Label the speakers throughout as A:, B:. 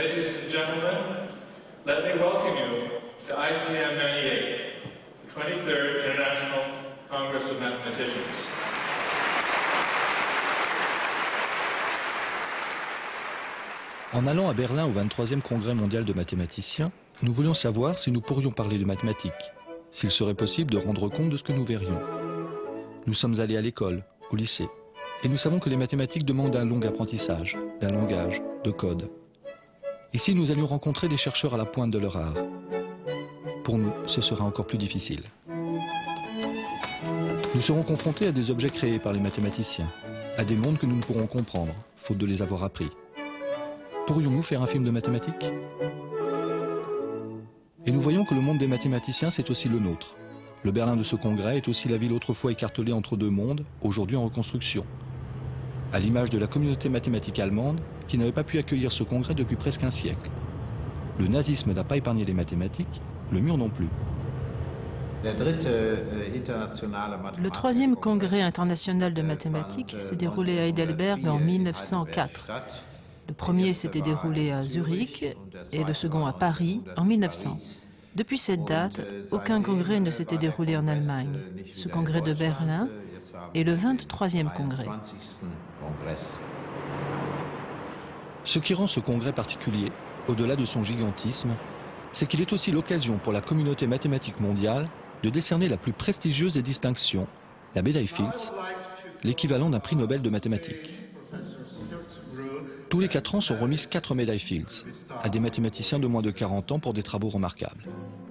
A: Ladies and gentlemen, let me welcome you to ICM 98, the 23rd International Congress of Mathematicians.
B: En allant à Berlin au 23e Congrès mondial de mathématiciens, nous voulions savoir si nous pourrions parler de mathématiques, s'il serait possible de rendre compte de ce que nous verrions. Nous sommes allés à l'école, au lycée, et nous savons que les mathématiques demandent un long apprentissage, d'un langage, de code. Ici, nous allions rencontrer des chercheurs à la pointe de leur art. Pour nous, ce sera encore plus difficile. Nous serons confrontés à des objets créés par les mathématiciens, à des mondes que nous ne pourrons comprendre, faute de les avoir appris. Pourrions-nous faire un film de mathématiques? Et nous voyons que le monde des mathématiciens, c'est aussi le nôtre. Le Berlin de ce congrès est aussi la ville autrefois écartelée entre deux mondes, aujourd'hui en reconstruction. À l'image de la communauté mathématique allemande, qui n'avait pas pu accueillir ce congrès depuis presque un siècle. Le nazisme n'a pas épargné les mathématiques, le mur non plus.
C: Le troisième congrès international de mathématiques s'est déroulé à Heidelberg en 1904. Le premier s'était déroulé à Zurich et le second à Paris en 1900. Depuis cette date, aucun congrès ne s'était déroulé en Allemagne. Ce congrès de Berlin est le 23e congrès.
B: Ce qui rend ce congrès particulier, au-delà de son gigantisme, c'est qu'il est aussi l'occasion pour la communauté mathématique mondiale de décerner la plus prestigieuse des distinctions, la médaille Fields, l'équivalent d'un prix Nobel de mathématiques. Tous les 4 ans sont remises 4 médailles Fields à des mathématiciens de moins de 40 ans pour des travaux remarquables.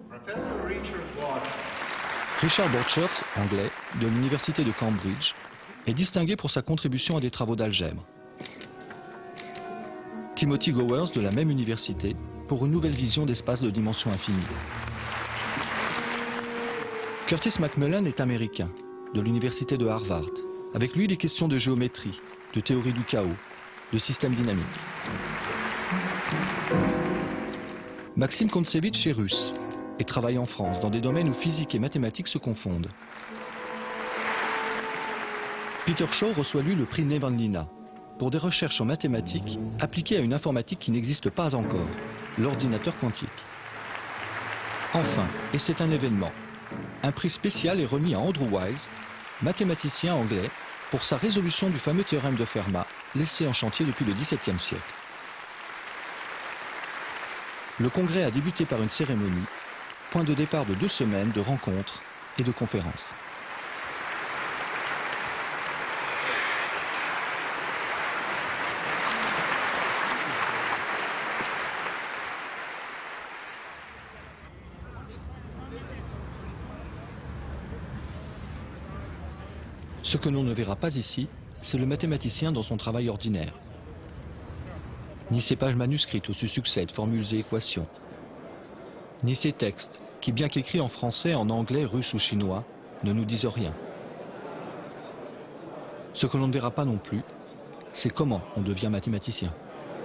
B: Richard Borchertz, anglais, de l'université de Cambridge, est distingué pour sa contribution à des travaux d'algèbre. Timothy Gowers, de la même université, pour une nouvelle vision d'espace de dimension infinie. Curtis McMullen est américain, de l'université de Harvard. Avec lui, des questions de géométrie, de théorie du chaos, de système dynamique. Maxime Kontsevitch est russe et travaille en France dans des domaines où physique et mathématiques se confondent. Peter Shaw reçoit lui le prix Nevanlina pour des recherches en mathématiques appliquées à une informatique qui n'existe pas encore, l'ordinateur quantique. Enfin, et c'est un événement, un prix spécial est remis à Andrew Wiles, mathématicien anglais, pour sa résolution du fameux théorème de Fermat, laissé en chantier depuis le XVIIe siècle. Le congrès a débuté par une cérémonie, point de départ de 2 semaines de rencontres et de conférences. Ce que l'on ne verra pas ici, c'est le mathématicien dans son travail ordinaire. Ni ses pages manuscrites où se succèdent formules et équations, ni ses textes, qui bien qu'écrits en français, en anglais, russe ou chinois, ne nous disent rien. Ce que l'on ne verra pas non plus, c'est comment on devient mathématicien.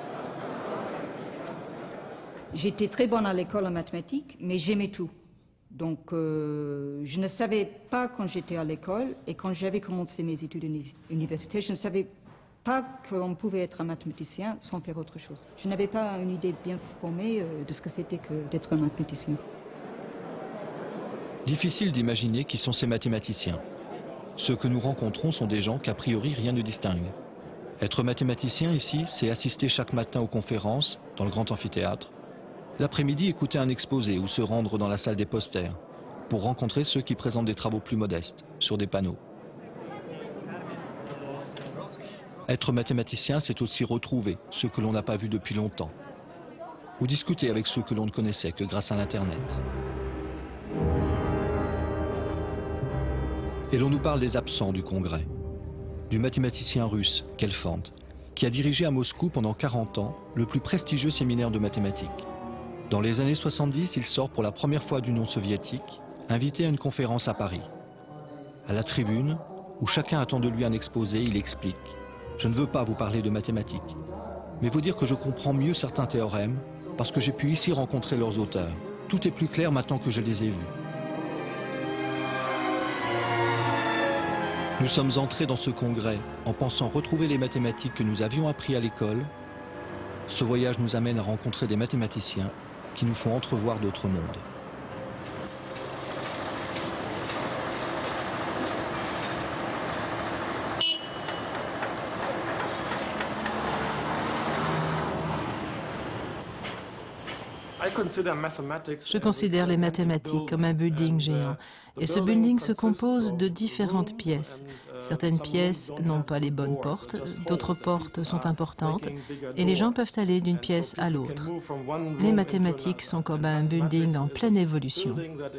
D: J'étais très bonne à l'école en mathématiques, mais j'aimais tout. Donc, je ne savais pas quand j'étais à l'école et quand j'avais commencé mes études universitaires, je ne savais pas qu'on pouvait être un mathématicien sans faire autre chose. Je n'avais pas une idée bien formée de ce que c'était que d'être un mathématicien.
B: Difficile d'imaginer qui sont ces mathématiciens. Ceux que nous rencontrons sont des gens qu'a priori rien ne distingue. Être mathématicien ici, c'est assister chaque matin aux conférences dans le grand amphithéâtre. L'après-midi, écouter un exposé ou se rendre dans la salle des posters pour rencontrer ceux qui présentent des travaux plus modestes, sur des panneaux. Être mathématicien, c'est aussi retrouver ceux que l'on n'a pas vus depuis longtemps ou discuter avec ceux que l'on ne connaissait que grâce à l'Internet. Et l'on nous parle des absents du congrès, du mathématicien russe, Kelfand, qui a dirigé à Moscou pendant 40 ans le plus prestigieux séminaire de mathématiques. Dans les années 70, il sort pour la première fois d'Union soviétique, invité à une conférence à Paris. À la tribune, où chacun attend de lui un exposé, il explique « Je ne veux pas vous parler de mathématiques, mais vous dire que je comprends mieux certains théorèmes parce que j'ai pu ici rencontrer leurs auteurs. Tout est plus clair maintenant que je les ai vus. » Nous sommes entrés dans ce congrès en pensant retrouver les mathématiques que nous avions appris à l'école, Ce voyage nous amène à rencontrer des mathématiciens qui nous font entrevoir d'autres mondes.
C: Je considère les mathématiques comme un building géant. Et ce building se compose de différentes pièces. Certaines pièces n'ont pas les bonnes portes, d'autres portes sont importantes, et les gens peuvent aller d'une pièce à l'autre. Les mathématiques sont comme un building en pleine évolution.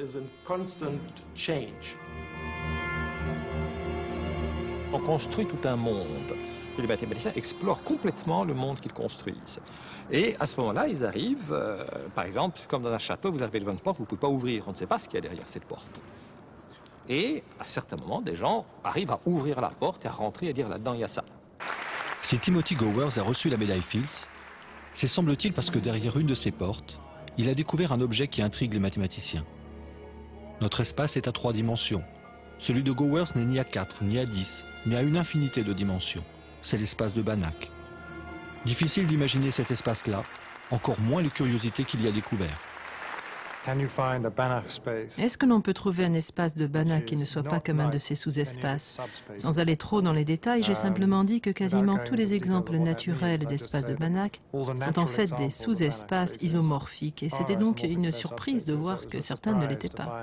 E: On construit tout un monde. Et les mathématiciens explorent complètement le monde qu'ils construisent. Et à ce moment-là, ils arrivent, par exemple, comme dans un château, vous arrivez devant une porte, vous ne pouvez pas ouvrir, on ne sait pas ce qu'il y a derrière cette porte. Et à certains moments, des gens arrivent à ouvrir la porte et à rentrer et à dire là-dedans, il y a ça.
B: Si Timothy Gowers a reçu la médaille Fields, c'est semble-t-il parce que derrière une de ces portes, il a découvert un objet qui intrigue les mathématiciens. Notre espace est à 3 dimensions. Celui de Gowers n'est ni à 4, ni à 10, mais à une infinité de dimensions. C'est l'espace de Banach. Difficile d'imaginer cet espace-là, encore moins les curiosités qu'il y a découvert.
C: Est-ce que l'on peut trouver un espace de Banach qui ne soit pas comme un de ces sous-espaces? Sans aller trop dans les détails, j'ai simplement dit que quasiment tous les exemples naturels d'espaces de Banach sont en fait des sous-espaces isomorphiques, et c'était donc une surprise de voir que certains ne l'étaient pas.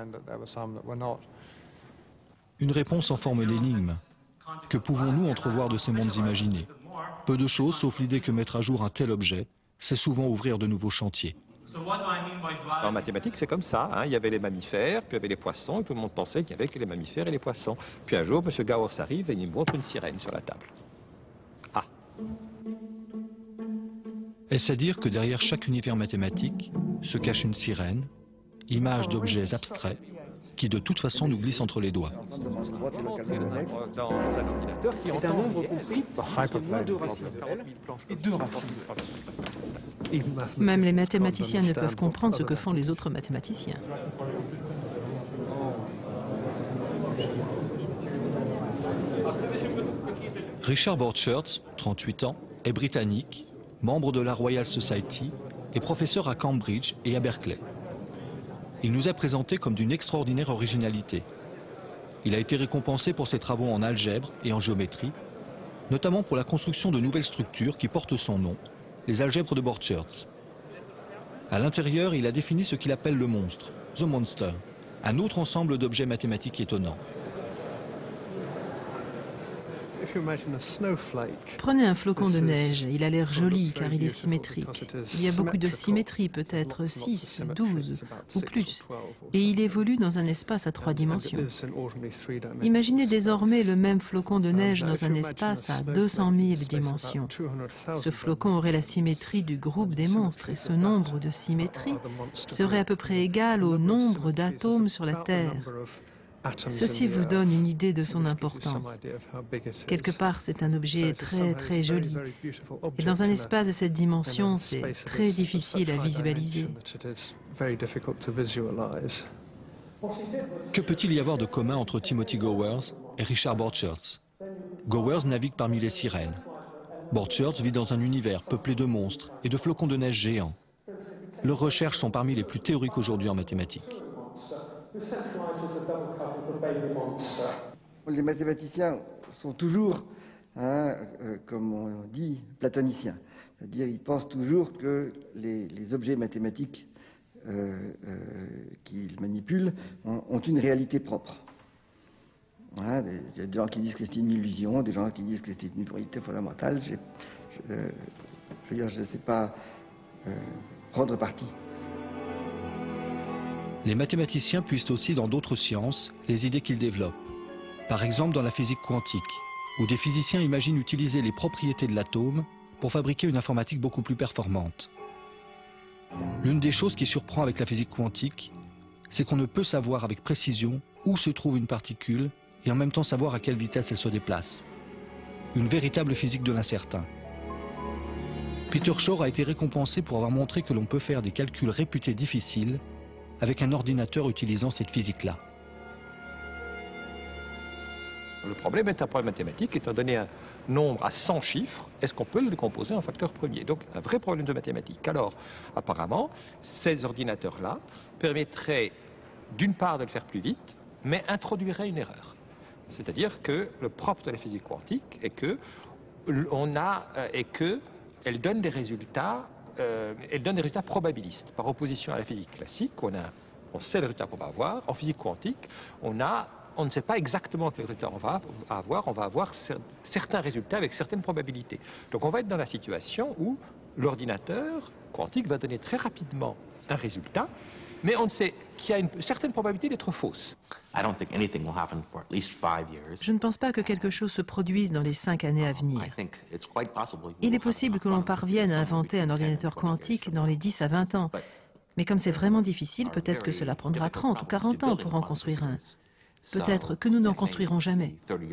B: Une réponse en forme d'énigme. Que pouvons-nous entrevoir de ces mondes imaginés? Peu de choses, sauf l'idée que mettre à jour un tel objet, c'est souvent ouvrir de nouveaux chantiers.
E: En mathématiques, c'est comme ça. Hein. Il y avait les mammifères, puis il y avait les poissons, et tout le monde pensait qu'il n'y avait que les mammifères et les poissons. Puis un jour, M. Gowers arrive et il me montre une sirène sur la table. Ah.
B: Est-ce à dire que derrière chaque univers mathématique se cache une sirène, image d'objets abstraits, qui de toute façon nous glissent entre les doigts?
E: Dans un ordinateur qui
F: est un nombre compris par moins de racines et 2 racines.
C: Même les mathématiciens ne peuvent comprendre ce que font les autres mathématiciens.
B: Richard Borcherds, 38 ans, est britannique, membre de la Royal Society et professeur à Cambridge et à Berkeley. Il nous est présenté comme d'une extraordinaire originalité. Il a été récompensé pour ses travaux en algèbre et en géométrie, notamment pour la construction de nouvelles structures qui portent son nom, les algèbres de Borcherds. À l'intérieur, il a défini ce qu'il appelle le monstre, The Monster, un autre ensemble d'objets mathématiques étonnants.
C: Prenez un flocon de neige, il a l'air joli car il est symétrique. Il y a beaucoup de symétrie, peut-être 6, 12 ou plus, et il évolue dans un espace à 3 dimensions. Imaginez désormais le même flocon de neige dans un espace à 200 000 dimensions. Ce flocon aurait la symétrie du groupe des monstres, et ce nombre de symétries serait à peu près égal au nombre d'atomes sur la Terre. Ceci vous donne une idée de son importance. Quelque part, c'est un objet très joli. Et dans un espace de cette dimension, c'est très difficile à visualiser.
B: Que peut-il y avoir de commun entre Timothy Gowers et Richard Borcherds? Gowers navigue parmi les sirènes. Borcherds vit dans un univers peuplé de monstres et de flocons de neige géants. Leurs recherches sont parmi les plus théoriques aujourd'hui en mathématiques.
G: Les mathématiciens sont toujours, comme on dit, platoniciens. C'est-à-dire qu'ils pensent toujours que les objets mathématiques qu'ils manipulent ont une réalité propre. Il y a des gens qui disent que c'est une illusion, des gens qui disent que c'est une vérité fondamentale. Je ne sais pas prendre parti.
B: Les mathématiciens puisent aussi dans d'autres sciences les idées qu'ils développent. Par exemple dans la physique quantique, où des physiciens imaginent utiliser les propriétés de l'atome pour fabriquer une informatique beaucoup plus performante. L'une des choses qui surprend avec la physique quantique, c'est qu'on ne peut savoir avec précision où se trouve une particule et en même temps savoir à quelle vitesse elle se déplace. Une véritable physique de l'incertain. Peter Shor a été récompensé pour avoir montré que l'on peut faire des calculs réputés difficiles avec un ordinateur utilisant cette physique-là.
E: Le problème est un problème mathématique, étant donné un nombre à 100 chiffres, est-ce qu'on peut le décomposer en facteurs premiers? Donc un vrai problème de mathématiques. Alors, apparemment, ces ordinateurs-là permettraient d'une part de le faire plus vite, mais introduiraient une erreur. C'est-à-dire que le propre de la physique quantique est que elle donne des résultats probabilistes. Par opposition à la physique classique, on sait le résultat qu'on va avoir. En physique quantique, on ne sait pas exactement quel résultat on va avoir certains résultats avec certaines probabilités. Donc on va être dans la situation où l'ordinateur quantique va donner très rapidement un résultat, mais on sait qu'il y a une certaine probabilité d'être fausse.
C: Je ne pense pas que quelque chose se produise dans les 5 années à venir. Il est possible que l'on parvienne à inventer un ordinateur quantique dans les 10 à 20 ans. Mais comme c'est vraiment difficile, peut-être que cela prendra 30 ou 40 ans pour en construire un. Peut-être que nous n'en construirons jamais.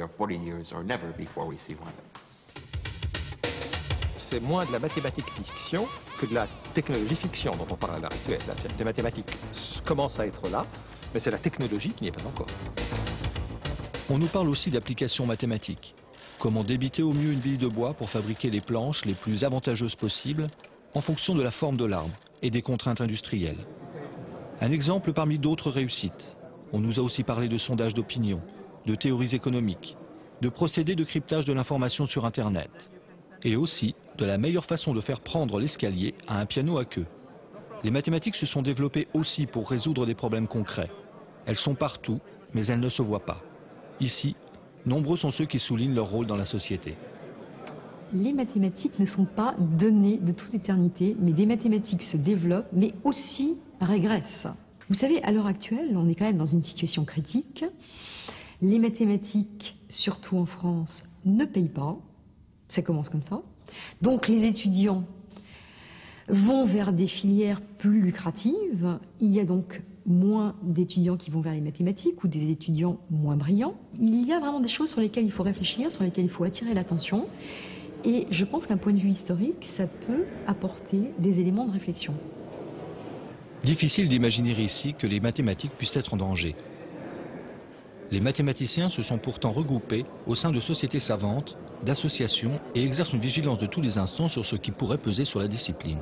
E: C'est moins de la mathématique fiction que de la technologie fiction dont on parle à l'heure actuelle. Les mathématiques commencent à être là, mais c'est la technologie qui n'y est pas encore.
B: On nous parle aussi d'applications mathématiques. Comment débiter au mieux une bille de bois pour fabriquer les planches les plus avantageuses possibles en fonction de la forme de l'arbre et des contraintes industrielles. Un exemple parmi d'autres réussites. On nous a aussi parlé de sondages d'opinion, de théories économiques, de procédés de cryptage de l'information sur Internet, et aussi de la meilleure façon de faire prendre l'escalier à un piano à queue. Les mathématiques se sont développées aussi pour résoudre des problèmes concrets. Elles sont partout, mais elles ne se voient pas. Ici, nombreux sont ceux qui soulignent leur rôle dans la société.
H: Les mathématiques ne sont pas données de toute éternité, mais des mathématiques se développent, mais aussi régressent. Vous savez, à l'heure actuelle, on est quand même dans une situation critique. Les mathématiques, surtout en France, ne payent pas. Ça commence comme ça. Donc les étudiants vont vers des filières plus lucratives. Il y a donc moins d'étudiants qui vont vers les mathématiques ou des étudiants moins brillants. Il y a vraiment des choses sur lesquelles il faut réfléchir, sur lesquelles il faut attirer l'attention. Et je pense qu'un point de vue historique, ça peut apporter des éléments de réflexion.
B: Difficile d'imaginer ici que les mathématiques puissent être en danger. Les mathématiciens se sont pourtant regroupés au sein de sociétés savantes, d'associations et exercent une vigilance de tous les instants sur ce qui pourrait peser sur la discipline.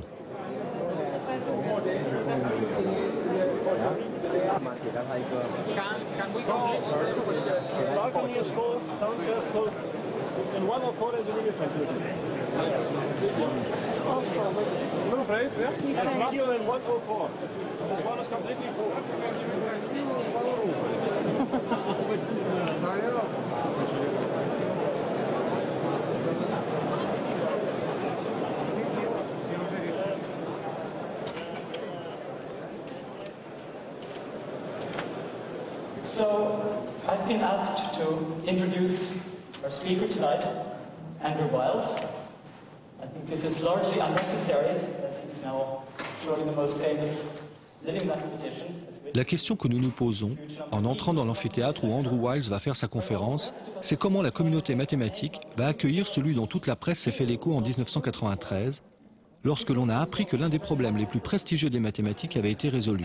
I: So, I've been asked to introduce our speaker tonight, Andrew Wiles. I think this is largely unnecessary, as he's now surely the most famous living mathematician.
B: La question que nous nous posons, en entrant dans l'amphithéâtre où Andrew Wiles va faire sa conférence, c'est comment la communauté mathématique va accueillir celui dont toute la presse s'est fait l'écho en 1993, lorsque l'on a appris que l'un des problèmes les plus prestigieux des mathématiques avait été résolu.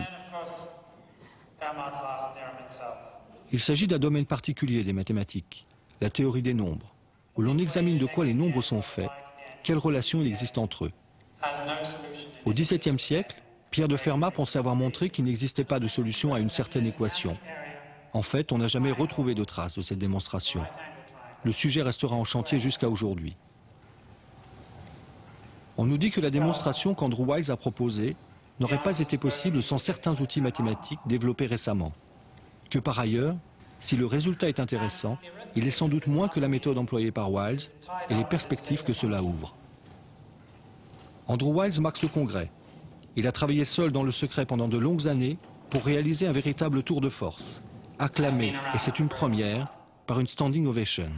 B: Il s'agit d'un domaine particulier des mathématiques, la théorie des nombres, où l'on examine de quoi les nombres sont faits, quelles relations il existe entre eux. Au XVIIe siècle, Pierre de Fermat pensait avoir montré qu'il n'existait pas de solution à une certaine équation. En fait, on n'a jamais retrouvé de traces de cette démonstration. Le sujet restera en chantier jusqu'à aujourd'hui. On nous dit que la démonstration qu'Andrew Wiles a proposée n'aurait pas été possible sans certains outils mathématiques développés récemment. Que par ailleurs, si le résultat est intéressant, il est sans doute moins que la méthode employée par Wiles et les perspectives que cela ouvre. Andrew Wiles marque ce congrès. Il a travaillé seul dans le secret pendant de longues années pour réaliser un véritable tour de force, acclamé, et c'est une première, par une standing ovation.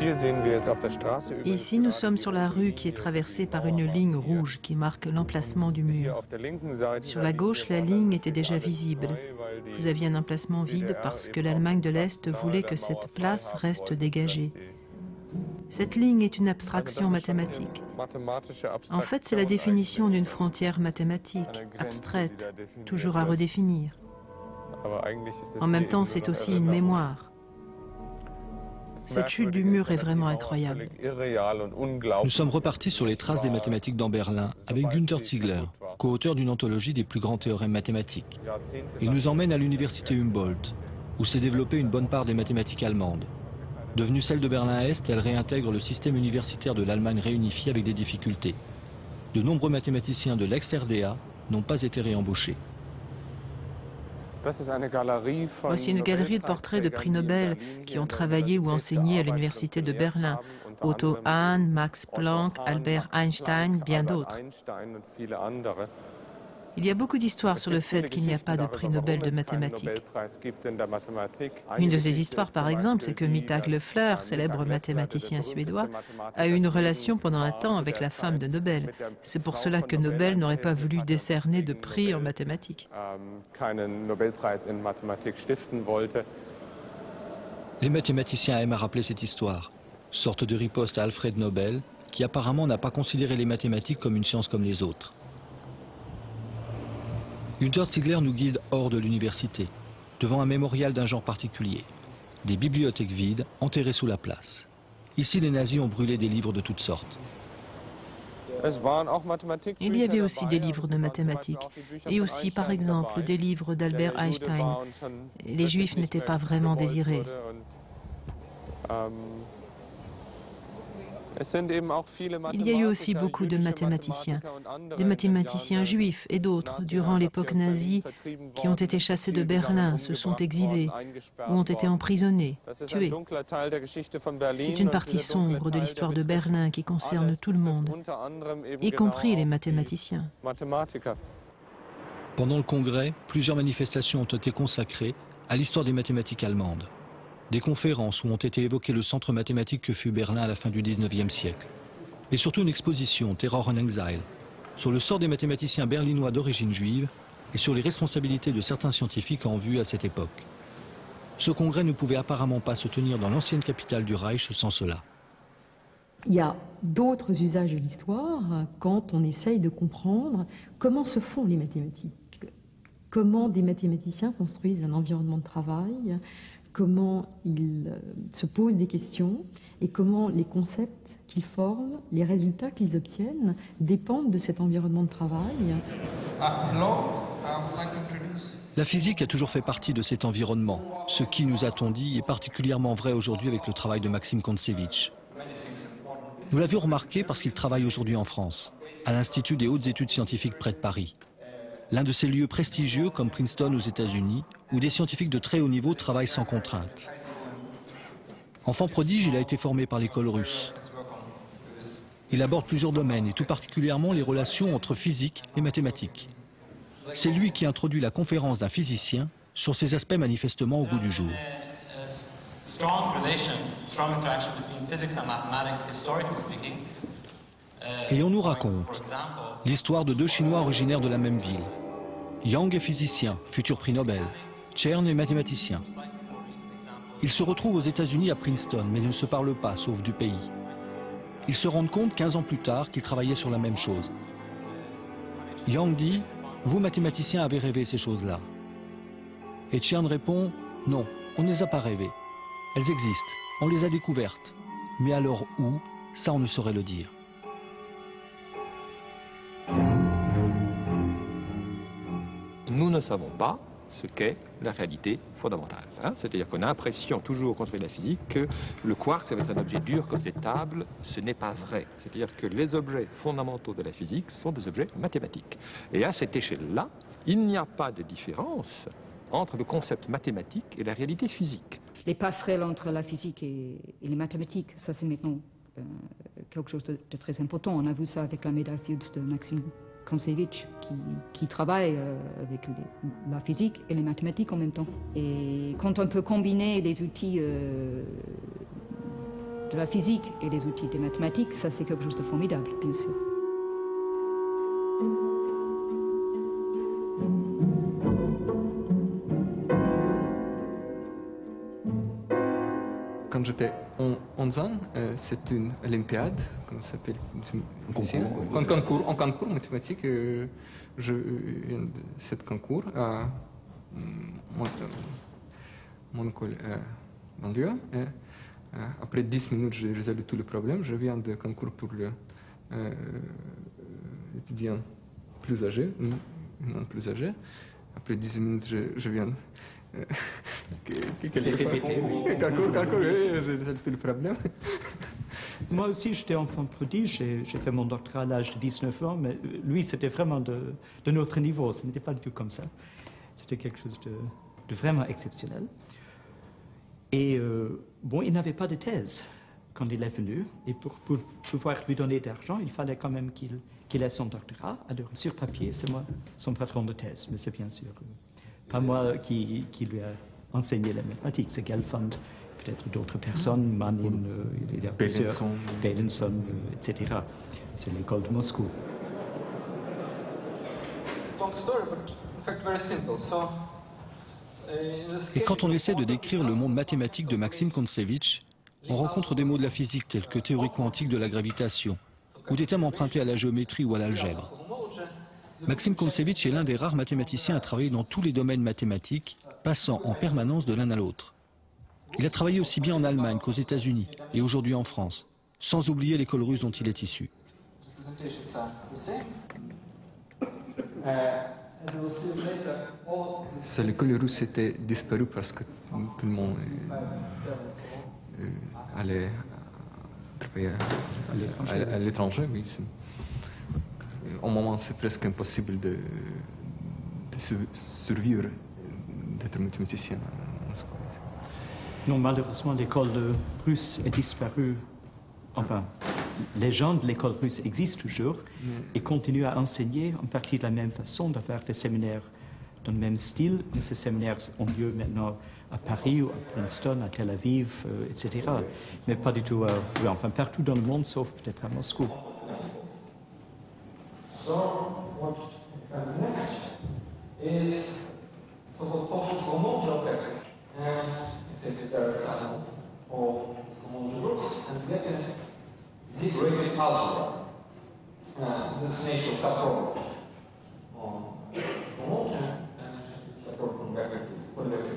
C: Ici, nous sommes sur la rue qui est traversée par une ligne rouge qui marque l'emplacement du mur. Sur la gauche, la ligne était déjà visible. Vous aviez un emplacement vide parce que l'Allemagne de l'Est voulait que cette place reste dégagée. Cette ligne est une abstraction mathématique. En fait, c'est la définition d'une frontière mathématique, abstraite, toujours à redéfinir. En même temps, c'est aussi une mémoire. Cette chute du mur est vraiment incroyable.
B: Nous sommes repartis sur les traces des mathématiques dans Berlin avec Günther Ziegler, co-auteur d'une anthologie des plus grands théorèmes mathématiques. Il nous emmène à l'université Humboldt, où s'est développée une bonne part des mathématiques allemandes. Devenue celle de Berlin-Est, elle réintègre le système universitaire de l'Allemagne réunifiée avec des difficultés. De nombreux mathématiciens de l'ex-RDA n'ont pas été réembauchés.
C: Voici une galerie de portraits de prix Nobel qui ont travaillé ou enseigné à l'université de Berlin. Otto Hahn, Max Planck, Albert Einstein, bien d'autres. Il y a beaucoup d'histoires sur le fait qu'il n'y a pas de prix Nobel de mathématiques. Une de ces histoires, par exemple, c'est que Mittag Löffler, célèbre mathématicien suédois, a eu une relation pendant un temps avec la femme de Nobel. C'est pour cela que Nobel n'aurait pas voulu décerner de prix en mathématiques.
B: Les mathématiciens aiment à rappeler cette histoire, sorte de riposte à Alfred Nobel, qui apparemment n'a pas considéré les mathématiques comme une science comme les autres. Günther Ziegler nous guide hors de l'université, devant un mémorial d'un genre particulier. Des bibliothèques vides, enterrées sous la place. Ici, les nazis ont brûlé des livres de toutes sortes.
C: Il y avait aussi des livres de mathématiques, et aussi, par exemple, des livres d'Albert Einstein. Les Juifs n'étaient pas vraiment désirés. Il y a eu aussi beaucoup de mathématiciens, des mathématiciens juifs et d'autres, durant l'époque nazie, qui ont été chassés de Berlin, se sont exilés, ou ont été emprisonnés, tués. C'est une partie sombre de l'histoire de Berlin qui concerne tout le monde, y compris les mathématiciens.
B: Pendant le congrès, plusieurs manifestations ont été consacrées à l'histoire des mathématiques allemandes. Des conférences où ont été évoqués le centre mathématique que fut Berlin à la fin du XIXe siècle. Et surtout une exposition, Terror and Exile, sur le sort des mathématiciens berlinois d'origine juive et sur les responsabilités de certains scientifiques en vue à cette époque. Ce congrès ne pouvait apparemment pas se tenir dans l'ancienne capitale du Reich sans cela.
H: Il y a d'autres usages de l'histoire quand on essaye de comprendre comment se font les mathématiques, comment des mathématiciens construisent un environnement de travail, comment ils se posent des questions et comment les concepts qu'ils forment, les résultats qu'ils obtiennent dépendent de cet environnement de travail.
B: La physique a toujours fait partie de cet environnement. Ce qui, nous a-t-on dit, est particulièrement vrai aujourd'hui avec le travail de Maxime Kontsevich. Nous l'avions remarqué parce qu'il travaille aujourd'hui en France, à l'Institut des hautes études scientifiques près de Paris. L'un de ces lieux prestigieux comme Princeton aux États-Unis, où des scientifiques de très haut niveau travaillent sans contrainte. Enfant prodige, il a été formé par l'école russe. Il aborde plusieurs domaines, et tout particulièrement les relations entre physique et mathématiques. C'est lui qui introduit la conférence d'un physicien sur ces aspects manifestement au goût du jour. Et on nous raconte l'histoire de deux Chinois originaires de la même ville. Yang est physicien, futur prix Nobel. Chern est mathématicien. Ils se retrouvent aux États-Unis à Princeton, mais ne se parlent pas, sauf du pays. Ils se rendent compte 15 ans plus tard qu'ils travaillaient sur la même chose. Yang dit « Vous, mathématiciens, avez rêvé ces choses-là ». Et Chern répond « Non, on ne les a pas rêvées. Elles existent, on les a découvertes. Mais alors où, ça on ne saurait le dire ».
E: Nous ne savons pas ce qu'est la réalité fondamentale. C'est-à-dire qu'on a l'impression, toujours quand on fait de la physique, que le quark, ça va être un objet dur comme des tables. Ce n'est pas vrai. C'est-à-dire que les objets fondamentaux de la physique sont des objets mathématiques. Et à cette échelle-là, il n'y a pas de différence entre le concept mathématique et la réalité physique.
D: Les passerelles entre la physique et les mathématiques, ça c'est maintenant quelque chose de très important. On a vu ça avec la médaille Fields de Maxime Kontsevich qui travaille avec la physique et les mathématiques en même temps. Et quand on peut combiner les outils de la physique et des outils des mathématiques, ça c'est quelque chose de formidable, bien sûr.
J: Quand j'étais en 11 ans, c'est une olympiade, comment ça s'appelle, un concours mathématique. Je viens de ce concours à mon école banlieue. Après 10 minutes, j'ai résolu tous les problèmes. Je viens de concours pour l'étudiant plus âgé, non plus âgé. Après 10 minutes, je viens... j'ai résolu tous les problèmes.
I: Moi aussi, j'étais enfant prodige. J'ai fait mon doctorat à l'âge de 19 ans, mais lui, c'était vraiment de notre niveau. Ce n'était pas du tout comme ça. C'était quelque chose de vraiment exceptionnel. Et bon, il n'avait pas de thèse quand il est venu. Et pour pouvoir lui donner d'argent, il fallait quand même qu'il ait son doctorat. Alors, sur papier, c'est moi, son patron de thèse. Mais c'est bien sûr pas moi qui lui a enseigné la mathématique. C'est Gelfand, peut-être d'autres personnes, Manin, il y a plusieurs, Belenson, etc. C'est l'école de Moscou.
J: Long story, but in fact very simple. So,
B: Et quand on essaie de décrire le monde mathématique de Maxime Kontsevich, on rencontre des mots de la physique tels que théorie quantique de la gravitation, ou des termes empruntés à la géométrie ou à l'algèbre. Maxime Kontsevich est l'un des rares mathématiciens à travailler dans tous les domaines mathématiques, passant en permanence de l'un à l'autre. Il a travaillé aussi bien en Allemagne qu'aux États-Unis, et aujourd'hui en France, sans oublier l'école russe dont il est issu.
J: L'école russe était disparue parce que tout le monde allait travailler à l'étranger. Oui. Au moment, c'est presque impossible de survivre, d'être mathématicien.
I: Non, malheureusement, l'école russe est disparue. Enfin, les gens de l'école russe existent toujours et continuent à enseigner en partie de la même façon, de faire des séminaires dans le même style. Mais ces séminaires ont lieu maintenant à Paris, ou à Princeton, à Tel Aviv, etc. Mais pas du tout, enfin partout dans le monde, sauf peut-être à Moscou.
K: So what comes next is so-called post-Coulomb objects. And you take the example of Coulomb groups and get this rated algebra. This is nature of Kaprov on Coulomb and Kaprov convective groups.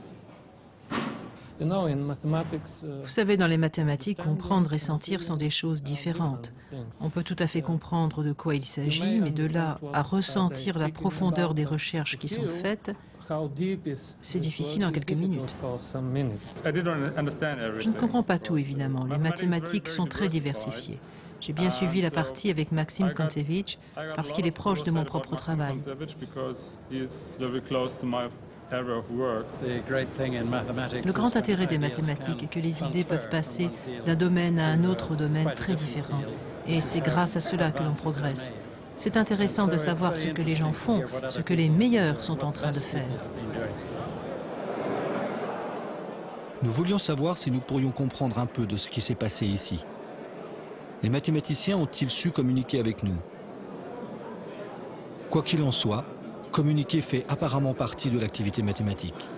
C: Vous savez, dans les mathématiques, comprendre et sentir sont des choses différentes. On peut tout à fait comprendre de quoi il s'agit, mais de là à ressentir la profondeur des recherches qui sont faites, c'est difficile en quelques minutes. Je ne comprends pas tout, évidemment. Les mathématiques sont très diversifiées. J'ai bien suivi la partie avec Maxime Kontsevich parce qu'il est proche de mon propre travail. Le grand intérêt des mathématiques est que les idées peuvent passer d'un domaine à un autre domaine très différent. Et c'est grâce à cela que l'on progresse. C'est intéressant de savoir ce que les gens font, ce que les meilleurs sont en train de faire.
B: Nous voulions savoir si nous pourrions comprendre un peu de ce qui s'est passé ici. Les mathématiciens ont-ils su communiquer avec nous? Quoi qu'il en soit, communiquer fait apparemment partie de l'activité mathématique.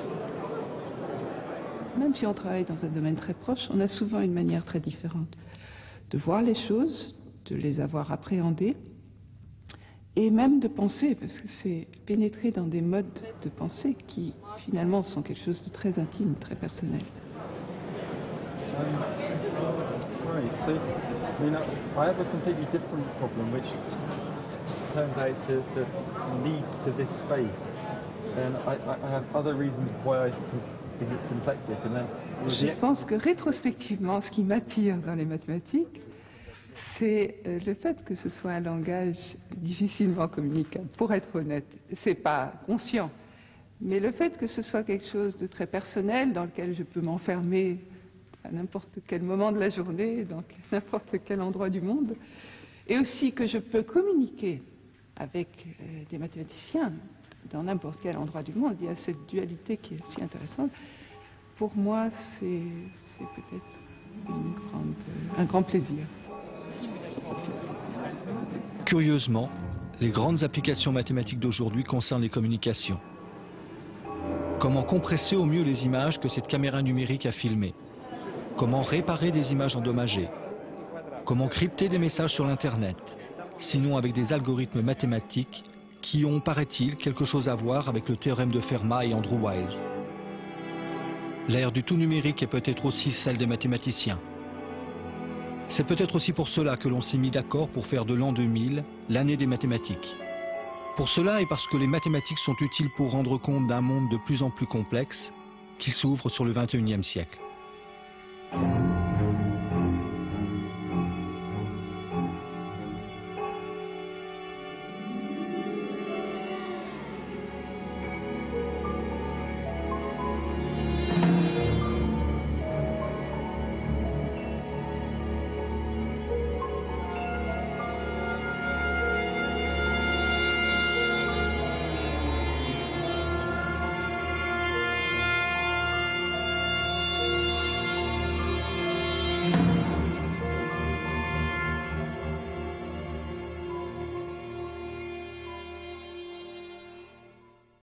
L: Même si on travaille dans un domaine très proche, on a souvent une manière très différente de voir les choses, de les avoir appréhendées, et même de penser, parce que c'est pénétrer dans des modes de pensée qui, finalement, sont quelque chose de très intime, très personnel.
F: Right, so, I have a completely different problem, which turns out to lead to this space. And I have other reasons why I think it's symplectic. And then
L: je pense que rétrospectivement, ce qui m'attire dans les mathématiques, c'est le fait que ce soit un langage difficilement communicable. Pour être honnête, c'est pas conscient, mais le fait que ce soit quelque chose de très personnel dans lequel je peux m'enfermer à n'importe quel moment de la journée, dans n'importe quel endroit du monde, et aussi que je peux communiquer avec des mathématiciens dans n'importe quel endroit du monde. Il y a cette dualité qui est aussi intéressante. Pour moi, c'est peut-être un grand plaisir.
B: Curieusement, les grandes applications mathématiques d'aujourd'hui concernent les communications. Comment compresser au mieux les images que cette caméra numérique a filmées? Comment réparer des images endommagées? Comment crypter des messages sur l'Internet? Sinon avec des algorithmes mathématiques qui ont, paraît-il, quelque chose à voir avec le théorème de Fermat et Andrew Wiles. L'ère du tout numérique est peut-être aussi celle des mathématiciens. C'est peut-être aussi pour cela que l'on s'est mis d'accord pour faire de l'an 2000 l'année des mathématiques. Pour cela et parce que les mathématiques sont utiles pour rendre compte d'un monde de plus en plus complexe qui s'ouvre sur le XXIe siècle.